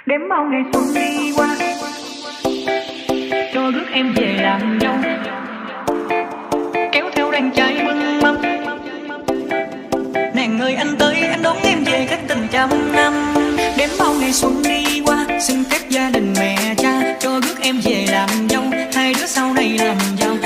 đếm bao ngày xuân đi qua, cho rước em về làm dâu, kéo theo đàn trai bưng mâm. Nàng ơi anh tới anh đón em về cách tình trăm năm, đếm bao ngày xuân đi qua, xin phép gia đình mẹ cha cho rước em về làm dâu, hai đứa sau này làm giàu.